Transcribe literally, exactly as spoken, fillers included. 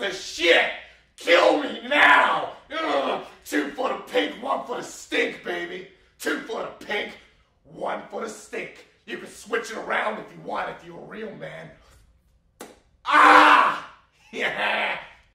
of shit! Kill me now! Ugh. Two foot of pink, one foot of stink, baby. Two foot of pink, one foot of stink. You can switch it around if you want, if you're a real man. Ah! Yeah!